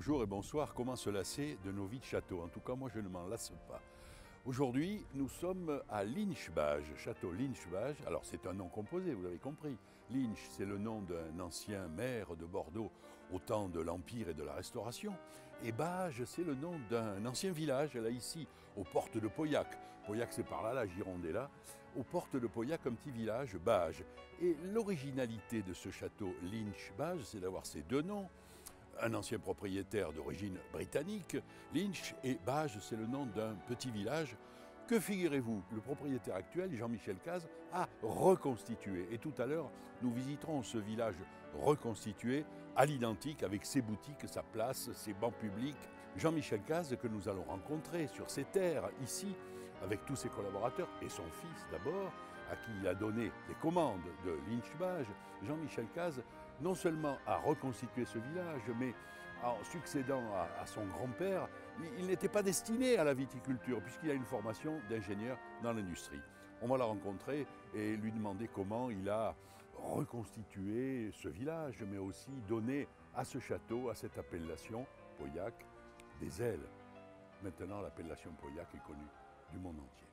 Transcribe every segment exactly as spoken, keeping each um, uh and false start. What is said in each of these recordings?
Bonjour et bonsoir, comment se lasser de nos vies de château? En tout cas, moi je ne m'en lasse pas. Aujourd'hui, nous sommes à Linschbage, château Linschbage. Alors c'est un nom composé, vous l'avez compris. Linsch, c'est le nom d'un ancien maire de Bordeaux au temps de l'Empire et de la Restauration. Et Bage, c'est le nom d'un ancien village, là ici, aux portes de Pauillac. Pauillac, c'est par là, la Gironde est là. Aux portes de Pauillac, un petit village, Bage. Et l'originalité de ce château Linschbage, c'est d'avoir ces deux noms. Un ancien propriétaire d'origine britannique, Lynch, et Bage, c'est le nom d'un petit village que, figurez-vous, le propriétaire actuel, Jean-Michel Cazes, a reconstitué. Et tout à l'heure, nous visiterons ce village reconstitué à l'identique avec ses boutiques, sa place, ses bancs publics. Jean-Michel Cazes que nous allons rencontrer sur ces terres, ici, avec tous ses collaborateurs et son fils d'abord, à qui il a donné les commandes de Linschbage. Jean-Michel Cazes non seulement a reconstitué ce village, mais en succédant à, à son grand-père, il, il n'était pas destiné à la viticulture puisqu'il a une formation d'ingénieur dans l'industrie. On va la rencontrer et lui demander comment il a reconstitué ce village, mais aussi donné à ce château, à cette appellation, Pauillac, des ailes. Maintenant, l'appellation Pauillac est connue du monde entier.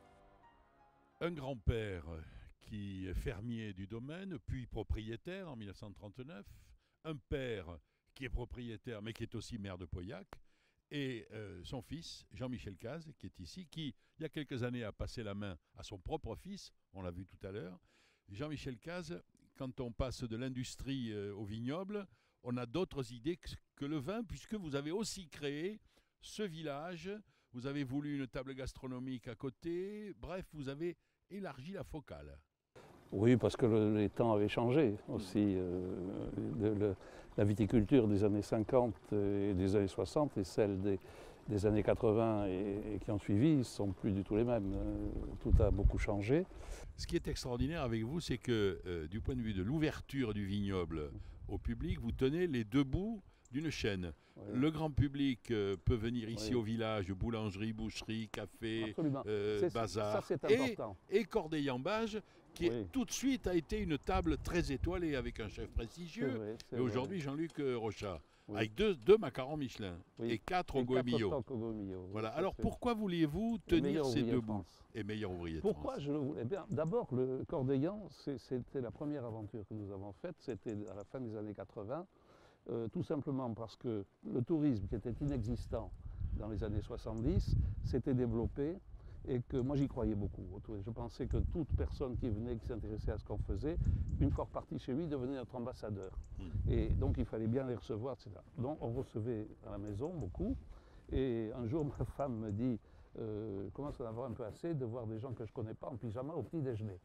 Un grand-père qui est fermier du domaine, puis propriétaire en mille neuf cent trente-neuf, un père qui est propriétaire mais qui est aussi maire de Pauillac, et euh, son fils, Jean-Michel Cazes, qui est ici, qui, il y a quelques années, a passé la main à son propre fils, on l'a vu tout à l'heure. Jean-Michel Cazes, quand on passe de l'industrie euh, au vignoble, on a d'autres idées que, que le vin, puisque vous avez aussi créé ce village, vous avez voulu une table gastronomique à côté, bref, vous avez élargi la focale. Oui, parce que le, les temps avaient changé aussi. Euh, de, le, la viticulture des années cinquante et des années soixante et celle des, des années quatre-vingts et, et qui ont suivi ne sont plus du tout les mêmes. Euh, tout a beaucoup changé. Ce qui est extraordinaire avec vous, c'est que euh, du point de vue de l'ouverture du vignoble au public, vous tenez les deux bouts d'une chaîne. Oui. Le grand public euh, peut venir ici oui. au village, boulangerie, boucherie, café, euh, bazar, ça, et, et Corday-en-Bage, qui oui. est, tout de suite a été une table très étoilée avec un chef prestigieux. Vrai, et aujourd'hui, Jean-Luc Rochat, oui. avec deux, deux macarons Michelin oui. et quatre au Goemio. Voilà. Alors pourquoi vouliez-vous tenir ces deux bouts? Et meilleur ouvrier de Pourquoi France. je le voulais bien? D'abord, le Cordeillan, c'était la première aventure que nous avons faite, c'était à la fin des années quatre-vingts. Euh, tout simplement parce que le tourisme qui était inexistant dans les années soixante-dix s'était développé et que moi j'y croyais beaucoup. Je pensais que toute personne qui venait, qui s'intéressait à ce qu'on faisait, une fois reparti chez lui, devenait notre ambassadeur. Mmh. Et donc il fallait bien les recevoir, et cetera. Donc on recevait à la maison beaucoup. Et un jour ma femme me dit, euh, je commence à en avoir un peu assez de voir des gens que je ne connais pas en pyjama au petit déjeuner.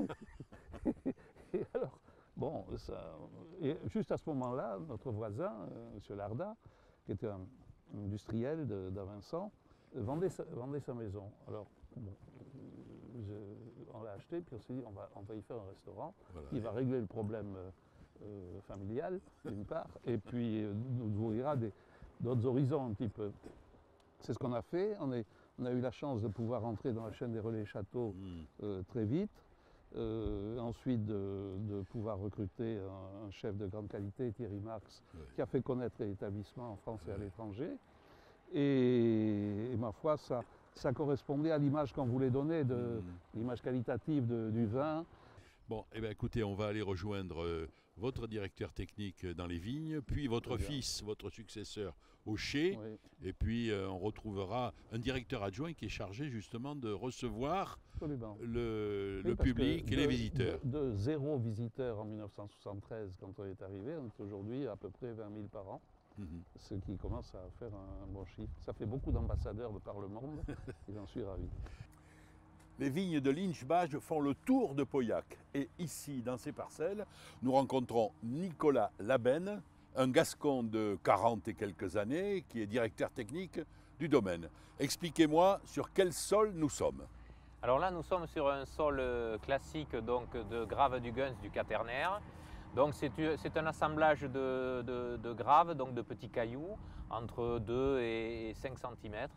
Et alors, bon, ça, et juste à ce moment-là, notre voisin, euh, M. Larda, qui était un industriel d'Avinçon, vendait, vendait sa maison. Alors, bon, je, on l'a acheté, puis on s'est dit, on va, on va y faire un restaurant voilà. qui va régler le problème euh, familial, d'une part, et puis euh, nous ouvrira d'autres horizons un petit peu. C'est ce qu'on a fait. On, est, on a eu la chance de pouvoir entrer dans la chaîne des relais châteaux mmh. euh, très vite. Euh, ensuite de, de pouvoir recruter un, un chef de grande qualité, Thierry Marx, oui. qui a fait connaître l'établissement en France et à l'étranger. Et, et ma foi, ça, ça correspondait à l'image qu'on voulait donner, de mmh. l'image qualitative de, du vin. Bon, eh bien, écoutez, on va aller rejoindre euh, votre directeur technique dans les vignes, puis votre fils, votre successeur au chai, oui. et puis euh, on retrouvera un directeur adjoint qui est chargé justement de recevoir Absolument. le, oui, le public et de, les visiteurs. De, de zéro visiteur en mille neuf cent soixante-treize, quand on est arrivé, on est aujourd'hui à peu près vingt mille par an. Mmh. Ce qui commence à faire un bon chiffre. Ça fait beaucoup d'ambassadeurs de par le monde, et j'en suis ravi. Les vignes de Linschbage font le tour de Pauillac. Et ici, dans ces parcelles, nous rencontrons Nicolas Labenne, un Gascon de quarante et quelques années, qui est directeur technique du domaine. Expliquez-moi sur quel sol nous sommes. Alors là, nous sommes sur un sol classique donc, de graves du Gunz du Quaternaire. Donc c'est un assemblage de, de, de graves, donc de petits cailloux, entre deux et cinq centimètres,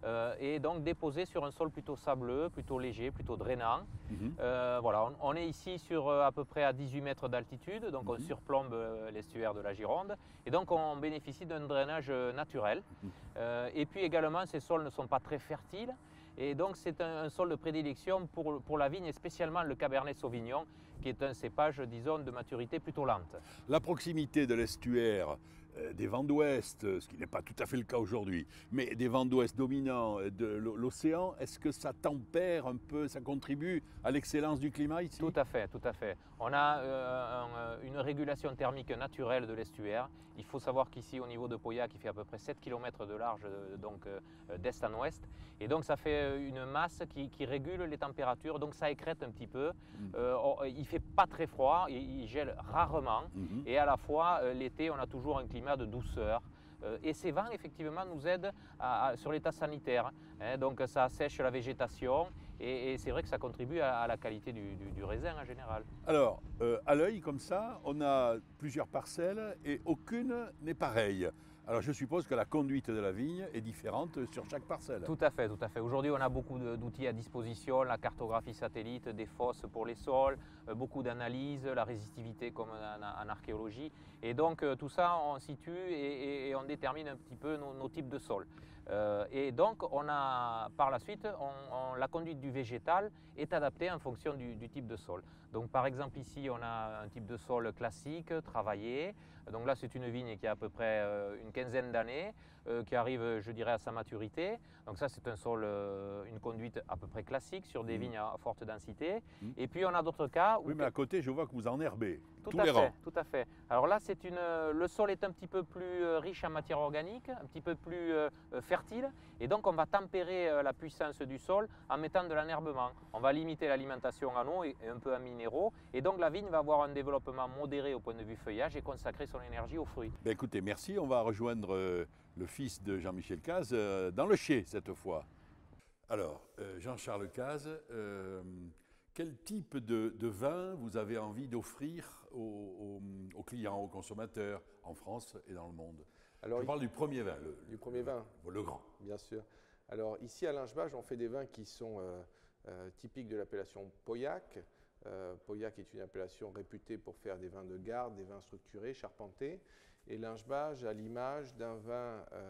euh, et donc déposé sur un sol plutôt sableux, plutôt léger, plutôt drainant. Mhm. Euh, voilà, on, on est ici sur euh, à peu près à dix-huit mètres d'altitude, donc on Mhm. surplombe euh, l'estuaire de la Gironde et donc on bénéficie d'un drainage euh, naturel. Mhm. Euh, et puis également, ces sols ne sont pas très fertiles et donc c'est un, un sol de prédilection pour, pour la vigne et spécialement le Cabernet Sauvignon qui est un cépage, disons, de maturité plutôt lente. La proximité de l'estuaire, euh, des vents d'ouest, ce qui n'est pas tout à fait le cas aujourd'hui, mais des vents d'ouest dominants euh, de l'océan, est-ce que ça tempère un peu, ça contribue à l'excellence du climat ici? Tout à fait, tout à fait. On a euh, un, une régulation thermique naturelle de l'estuaire. Il faut savoir qu'ici, au niveau de Pauillac, il fait à peu près sept kilomètres de large, donc euh, d'est en ouest. Et donc, ça fait une masse qui, qui régule les températures, donc ça écrète un petit peu. Mmh. Euh, on, il ne fait pas très froid, il, il gèle rarement. Mmh. Et à la fois, euh, l'été, on a toujours un climat de douceur. Euh, et ces vents, effectivement, nous aident à, à, sur l'état sanitaire. Hein, donc, ça assèche la végétation. Et, et c'est vrai que ça contribue à, à la qualité du, du, du raisin en général. Alors, euh, à l'œil, comme ça, on a plusieurs parcelles et aucune n'est pareille. Alors, je suppose que la conduite de la vigne est différente sur chaque parcelle. Tout à fait, tout à fait. Aujourd'hui, on a beaucoup d'outils à disposition, la cartographie satellite, des fosses pour les sols, euh, beaucoup d'analyses, la résistivité comme en, en archéologie. Et donc, euh, tout ça, on situe et, et, et on détermine un petit peu nos, nos types de sols. Euh, et donc, on a, par la suite, on, on, la conduite du végétal est adaptée en fonction du, du type de sol. Donc, par exemple, ici, on a un type de sol classique, travaillé. Donc là, c'est une vigne qui a à peu près euh, une quinzaine d'années, euh, qui arrive, je dirais, à sa maturité. Donc ça, c'est un sol, euh, une conduite à peu près classique sur des mmh. vignes à forte densité. Mmh. Et puis, on a d'autres cas où... Oui, mais à côté, je vois que vous enherbez tout tous à les fait, rangs. Tout à fait. Alors là, c'est une, le sol est un petit peu plus riche en matière organique, un petit peu plus euh, fertile. Et donc, on va tempérer euh, la puissance du sol en mettant de l'enherbement. On va limiter l'alimentation en eau et, et un peu en minéraux. Et donc, la vigne va avoir un développement modéré au point de vue feuillage et consacrer son énergie aux fruits. Ben écoutez, merci. On va rejoindre euh, le fils de Jean-Michel Cazes euh, dans le chai cette fois. Alors, euh, Jean-Charles Cazes, euh, quel type de, de vin vous avez envie d'offrir aux, aux, aux clients, aux consommateurs en France et dans le monde? Alors, je parle du premier vin. Le, du premier le, vin Le grand. Bien sûr. Alors ici à Linge-Bage, on fait des vins qui sont euh, euh, typiques de l'appellation Pauillac. Euh, Pauillac est une appellation réputée pour faire des vins de garde, des vins structurés, charpentés. Et Linge-Bage a l'image d'un vin euh,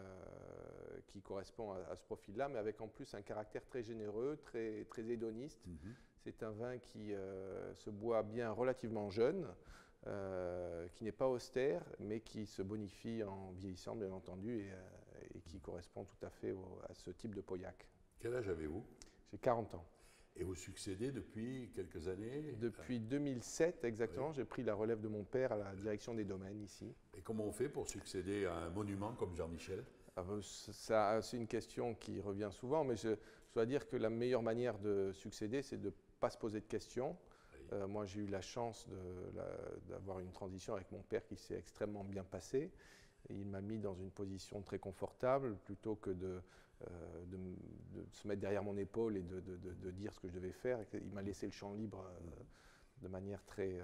qui correspond à, à ce profil-là, mais avec en plus un caractère très généreux, très, très hédoniste. Mm-hmm. C'est un vin qui euh, se boit bien relativement jeune, euh, qui n'est pas austère, mais qui se bonifie en vieillissant, bien entendu, et, euh, et qui correspond tout à fait au, à ce type de Pauillac. Quel âge avez-vous? J'ai quarante ans. Et vous succédez depuis quelques années? Depuis deux mille sept, exactement. Oui. J'ai pris la relève de mon père à la direction des domaines ici. Et comment on fait pour succéder à un monument comme Jean-Michel? C'est une question qui revient souvent, mais je, je dois dire que la meilleure manière de succéder, c'est de ne pas se poser de questions. Oui. Euh, moi, j'ai eu la chance d'avoir une transition avec mon père qui s'est extrêmement bien passée. Et il m'a mis dans une position très confortable plutôt que de, euh, de, de se mettre derrière mon épaule et de, de, de, de dire ce que je devais faire. Il m'a laissé le champ libre euh, de manière très, euh,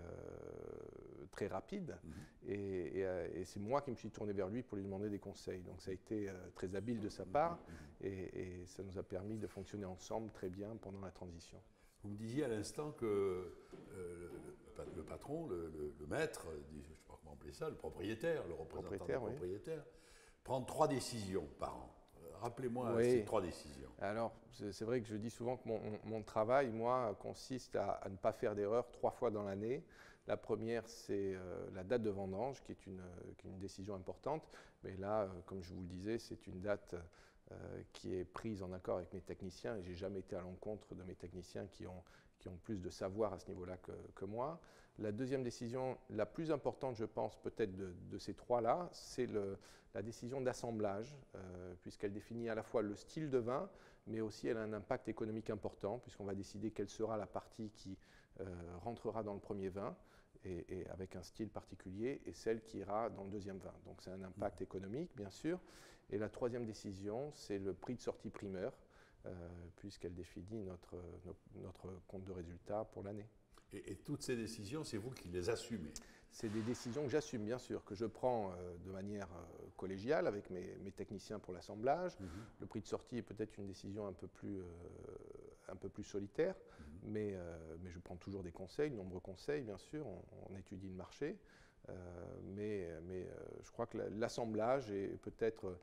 très rapide. Mm-hmm. Et, et, et c'est moi qui me suis tourné vers lui pour lui demander des conseils. Donc ça a été euh, très habile de sa part mm-hmm. et, et ça nous a permis de fonctionner ensemble très bien pendant la transition. Vous me disiez à l'instant que euh, le, le patron, le, le, le maître, je ne sais pas comment appeler ça, le propriétaire, le représentant propriétaire, du oui. propriétaire, prend trois décisions par an. Rappelez-moi oui. ces trois décisions. Alors, c'est vrai que je dis souvent que mon, mon travail, moi, consiste à, à ne pas faire d'erreur trois fois dans l'année. La première, c'est euh, la date de vendange, qui est une, qui est une décision importante. Mais là, euh, comme je vous le disais, c'est une date euh, qui est prise en accord avec mes techniciens. Et je n'ai jamais été à l'encontre de mes techniciens qui ont, qui ont plus de savoir à ce niveau-là que, que moi. La deuxième décision, la plus importante, je pense, peut-être de, de ces trois-là, c'est la décision d'assemblage, euh, puisqu'elle définit à la fois le style de vin, mais aussi elle a un impact économique important, puisqu'on va décider quelle sera la partie qui euh, rentrera dans le premier vin, et, et avec un style particulier, et celle qui ira dans le deuxième vin. Donc c'est un impact mmh. économique, bien sûr. Et la troisième décision, c'est le prix de sortie primeur, euh, puisqu'elle définit notre, notre, notre compte de résultat pour l'année. Et, et toutes ces décisions, c'est vous qui les assumez? C'est des décisions que j'assume, bien sûr, que je prends euh, de manière euh, collégiale avec mes, mes techniciens pour l'assemblage. Mmh. Le prix de sortie est peut-être une décision un peu plus, euh, un peu plus solitaire, mmh. mais, euh, mais je prends toujours des conseils, de nombreux conseils, bien sûr. On, on étudie le marché, euh, mais, mais euh, je crois que l'assemblage est peut-être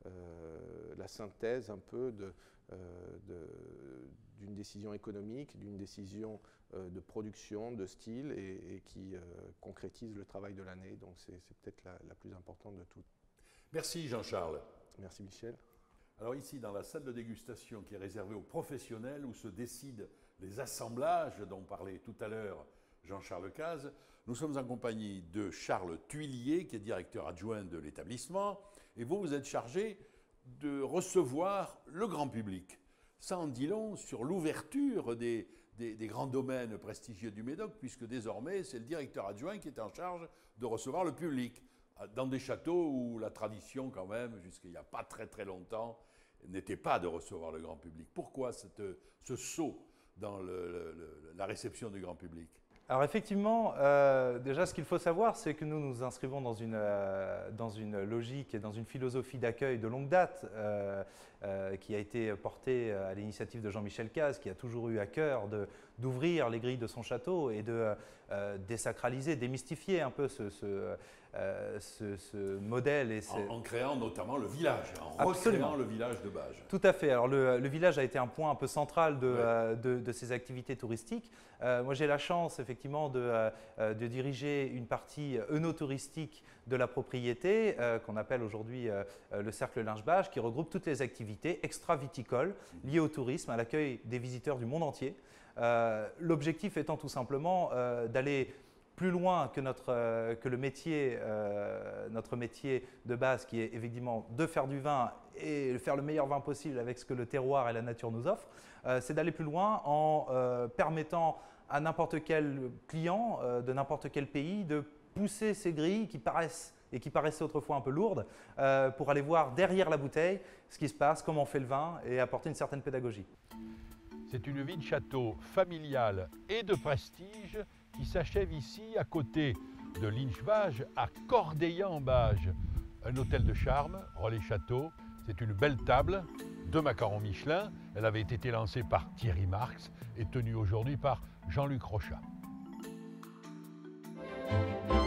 euh, la synthèse un peu de, euh, de, d'une décision économique, d'une décision de production, de style et, et qui euh, concrétise le travail de l'année. Donc c'est peut-être la, la plus importante de toutes. Merci Jean-Charles. Merci Michel. Alors ici, dans la salle de dégustation qui est réservée aux professionnels où se décident les assemblages dont parlait tout à l'heure Jean-Charles Cazes, nous sommes en compagnie de Charles Thuillier qui est directeur adjoint de l'établissement et vous, vous êtes chargé de recevoir le grand public. Ça en dit long sur l'ouverture des Des, des grands domaines prestigieux du Médoc, puisque désormais, c'est le directeur adjoint qui est en charge de recevoir le public, dans des châteaux où la tradition, quand même, jusqu'il n'y a pas très très longtemps, n'était pas de recevoir le grand public. Pourquoi cette, ce saut dans le, le, la réception du grand public? Alors effectivement, euh, déjà ce qu'il faut savoir, c'est que nous nous inscrivons dans une, euh, dans une logique et dans une philosophie d'accueil de longue date euh, euh, qui a été portée à l'initiative de Jean-Michel Cazes, qui a toujours eu à cœur d'ouvrir les grilles de son château et de euh, désacraliser, démystifier un peu ce, ce, euh, ce, ce modèle. Et en, en créant notamment le village, en Absolument. recréant le village de Bages. Tout à fait. Alors le, le village a été un point un peu central de, ouais. euh, de, de ces activités touristiques. Euh, moi j'ai la chance effectivement de, euh, de diriger une partie œnotouristique de la propriété euh, qu'on appelle aujourd'hui euh, le Cercle Linge-Bages, qui regroupe toutes les activités extra-viticoles liées au tourisme, à l'accueil des visiteurs du monde entier. Euh, L'objectif étant tout simplement euh, d'aller plus loin que, notre, euh, que le métier, euh, notre métier de base, qui est évidemment de faire du vin et faire le meilleur vin possible avec ce que le terroir et la nature nous offrent, euh, c'est d'aller plus loin en euh, permettant à n'importe quel client euh, de n'importe quel pays de pousser ces grilles qui paraissent et qui paraissaient autrefois un peu lourdes euh, pour aller voir derrière la bouteille ce qui se passe, comment on fait le vin et apporter une certaine pédagogie. C'est une vie de château familiale et de prestige qui s'achève ici à côté de Linge-Bages à Cordeillan-Bages. Un hôtel de charme, Relais Château. C'est une belle table de macarons Michelin. Elle avait été lancée par Thierry Marx et tenue aujourd'hui par Jean-Luc Rochat.